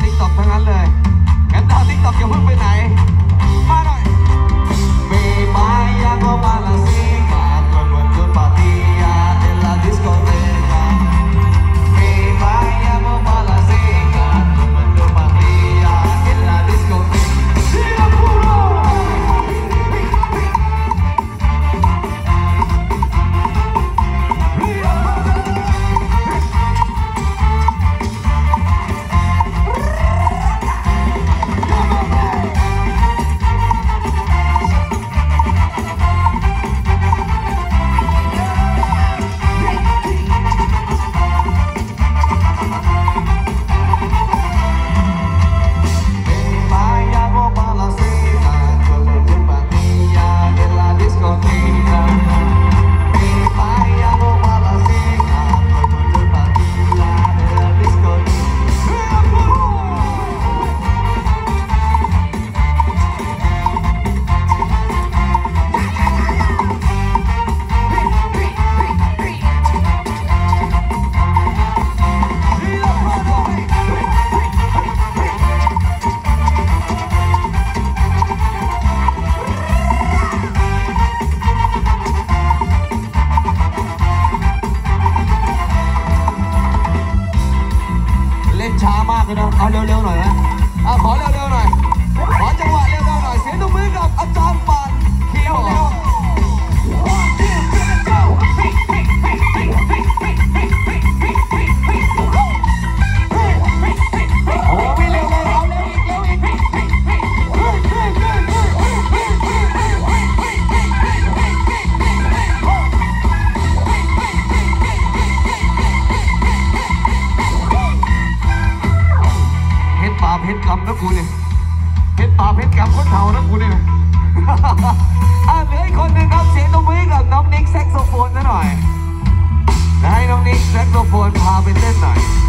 ติ๊กต็อกทั้งนั้นเลยงั้นดาวติ๊กต็อกอย่าเพิ่งไปไหนมาหน่อยมีมายังก็มาละสิกาตัวบนตัวปาร์ตี้ยาเดลาดิสโกเตกามีมายังก็มาละสิกาตัวบนตัวปาร์ตี้ยาเดลาดิสโกเตซิงคโปร์ช้ามากเลยนะเอาเร็วๆหน่อยนะขอเร็วๆหน่อยขอจังหวะเร็วๆหน่อยเสียงตบมือกับอาจารย์ปานเขียวโอ้ไม่เร็วเลยเอาเร็วอีกเร็วอีกเพชรกำนะกูเนี่ยเพชรป่าเพชรกำคนเฒ่านะกูเนี่ยเหลืออีกคนหนึ่งครับเสียงตบมือกับน้องนิกแซกโซโฟนนะหน่อยให้น้องนิกแซกโซโฟนพาไปเต้นหน่อย